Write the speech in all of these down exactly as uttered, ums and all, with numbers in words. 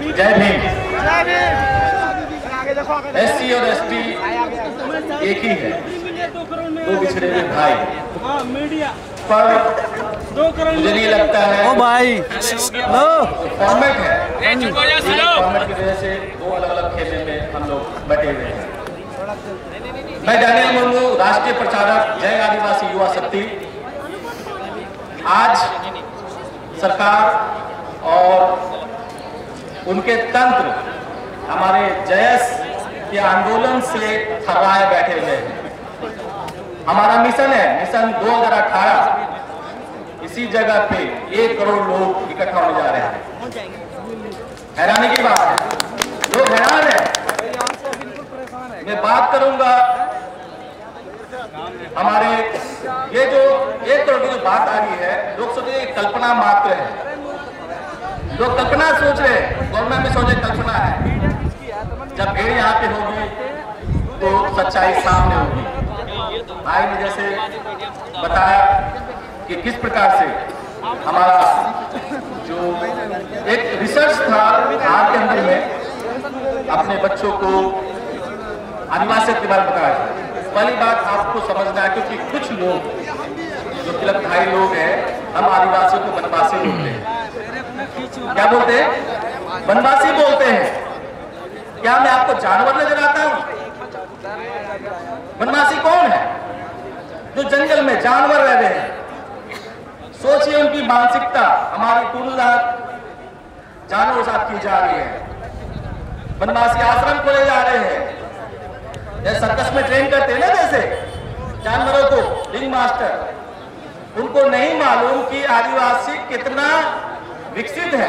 जय भीम। एससी और एसटी एक ही है, दो बिछड़े हुए भाई। पर मुझे नहीं लगता है ओ भाई फॉर्मेट है, फॉर्मेट की वजह से दो अलग अलग खेमे में हम लोग बटे हुए हैं। मैं डैनियल मुर्मू, राष्ट्रीय प्रचारक, जय आदिवासी युवा शक्ति। आज सरकार और उनके तंत्र हमारे जयस के आंदोलन से थर्राए बैठे हुए हैं। हमारा मिशन है, मिशन दो हज़ार अठारह। इसी जगह पे एक करोड़ लोग इकट्ठा होने जा रहे हैं। हैरानी की बात है, लोग हैरान है। मैं बात करूंगा हमारे ये जो एक करोड़ की जो बात आ रही है, लोग सोचे कल्पना मात्र है। लोग कल्पना सोच रहे हैं, गवर्नमेंट में सोचे कल्पना है। जब भीड़ यहाँ पे होगी तो सच्चाई सामने होगी। भाई ने जैसे बताया कि किस प्रकार से हमारा जो एक रिसर्च था आपके अंदर में अपने बच्चों को आदिवासी के बारे में बताया। पहली बात आपको समझना है, क्योंकि कुछ लोग जो तिलक भाई लोग हैं, हम आदिवासियों को वनवासी बोलते हैं। क्या बोलते हैं? वनवासी बोलते हैं। क्या मैं आपको जानवर नजर आता हूं? वनवासी कौन है? जो जंगल में जानवर रह रहे हैं। सोचिए उनकी मानसिकता। हमारी तुलना जानवरों के साथ की जा रही है। वनवासी आश्रम खोले जा रहे हैं, जैसे सर्कस में ट्रेन करते हैं ना, जैसे जानवरों को रिंग मास्टर। उनको नहीं मालूम कि आदिवासी कितना विकसित है।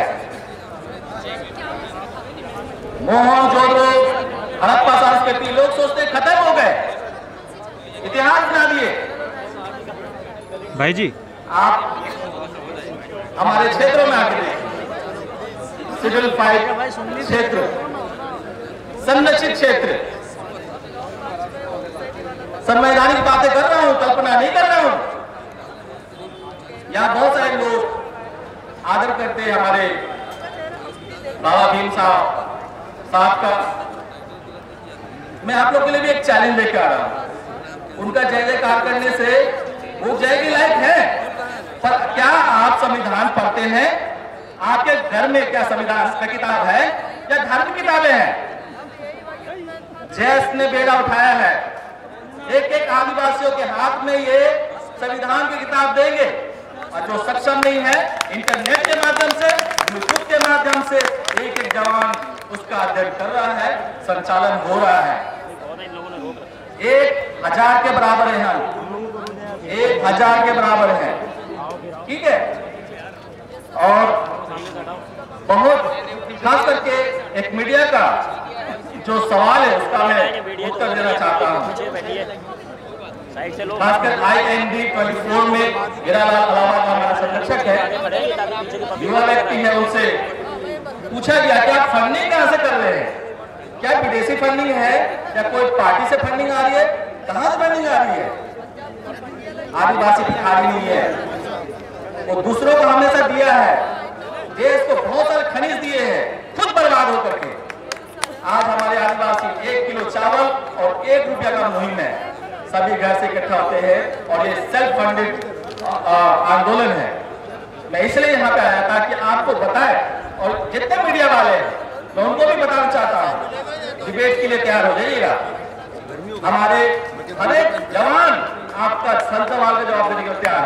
मोहनजोदड़ो, हड़प्पा संस्कृति, लोग सोचते खत्म हो गए, इतिहास बना दिए। भाई जी आप हमारे क्षेत्रों में आके देखिए, सिविल फाइट क्षेत्र, संरक्षित क्षेत्र। संवैधानिक बातें कर रहा हूं, कल्पना नहीं कर रहा हूं। यहाँ बहुत सारे लोग आदर करते हैं हमारे बाबा भीम साहब साहब का। मैं आप लोगों के लिए भी एक चैलेंज लेकर आ रहा हूं। उनका जय जयकार करने से वो जय के लायक है, पर क्या आप संविधान पढ़ते हैं? आपके घर में क्या संविधान का किताब है या धर्म की किताबें हैं? जयस ने बेड़ा उठाया है। एक एक आदिवासियों के हाथ में ये संविधान की किताब देंगे, और जो सक्षम नहीं है, इंटरनेट के माध्यम से, यूट्यूब के माध्यम से एक एक जवान उसका अध्ययन कर रहा है, संचालन हो रहा है। एक हजार के बराबर है हम, एक हजार के बराबर है, ठीक है। और बहुत खास करके एक मीडिया का जो सवाल है उसका मैं उत्तर देना चाहता हूँ। खासकर I N D twenty four में हीरालाल अलावा का हमारा संरक्षक है, युवा व्यक्ति है, उनसे पूछा गया कि आप फंडिंग कहां से कर रहे हैं? क्या विदेशी फंडिंग है या कोई पार्टी से फंडिंग आ रही है? कहां से फंडिंग आ रही है? आदिवासी भिखारी नहीं है, वो दूसरों को हमेशा दिया है। देश को बहुत सारे खनिज दिए हैं, खुद बर्बाद होकर के। आज हमारे आदिवासी एक किलो चावल और एक रुपया का मुहिम है, सभी घर से इकट्ठा होते हैं, और ये सेल्फ फंडेड आंदोलन है। मैं इसलिए यहाँ पे आया था कि आपको बताए, और जितने मीडिया वाले हैं मैं उनको भी बताना चाहता हूँ, डिबेट के लिए तैयार हो जाइएगा। हमारे हर एक जवान आपका सर सवाल का जवाब देने के लिए तैयार